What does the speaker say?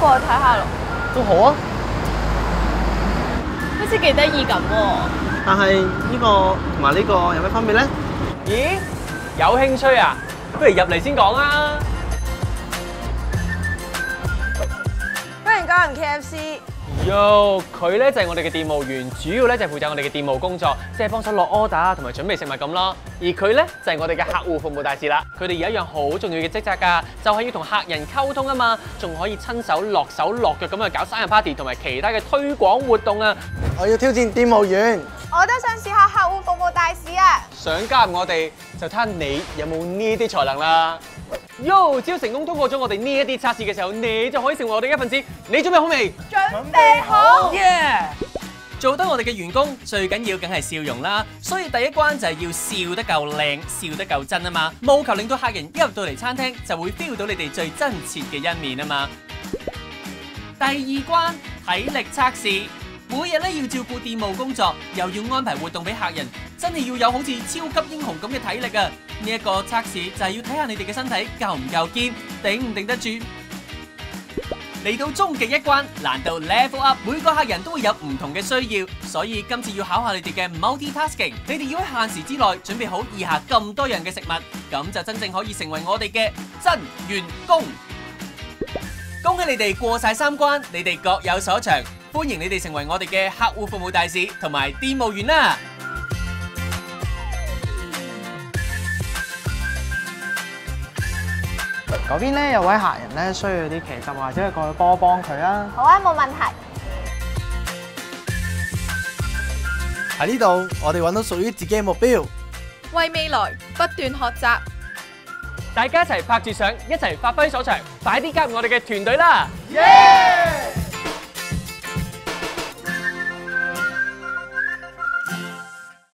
過去睇下咯。 都好啊， 好似幾得意咁喎。 但係呢個同埋呢個有咩分別咧？ 咦，有興趣啊？不如入嚟先講啦。 歡迎光臨 KFC。 喲，佢咧就係我哋嘅店務員，主要咧就係負責我哋嘅店務工作，即係幫手落 order 同埋準備食物咁咯。而佢咧就係我哋嘅客戶服務大使啦。佢哋有一樣好重要嘅職責㗎，就係要同客人溝通啊嘛，仲可以親手落腳咁去搞生日 party 同埋其他嘅推廣活動啊！ 我要挑戰店務員， 我都想試下客戶服務大使啊！ 想加入我哋，就睇下你有冇呢啲才能啦。喲，只要成功通過咗我哋呢一啲測試嘅時候，你就可以成為我哋一份子。你準備好未？ 準備好。 耶！ 做得我哋嘅員工，最緊要梗係笑容啦，所以第一關就係要笑得夠靚，笑得夠真啊嘛，務求令到客人一入到嚟餐廳就會 feel 到你哋最真切嘅一面啊嘛。第二關體力測試，每日咧要照顧店務工作，又要安排活動俾客人，真係要有好似超級英雄咁嘅體力啊！呢一個測試就係要睇下你哋嘅身體夠唔夠堅，頂唔頂得住。嚟到終極一關，難度 level up， 每個客人都會有唔同嘅需要，所以今次要考下你哋嘅 multitasking， 你哋要喺限時之內準備好以下咁多樣嘅食物，咁就真正可以成為我哋嘅真員工。恭喜你哋過晒3關，你哋各有所長，歡迎你哋成為我哋嘅客戶服務大使同埋店務員啦！ 嗰邊咧有位客人咧需要啲茄汁，或者過去幫佢啊。 好啊，冇問題。 喺呢度，我哋揾到屬於自己嘅目標， 為未來不斷學習。 大家一齊拍住相，一齊發揮所長，快啲加入我哋嘅團隊啦！ 耶！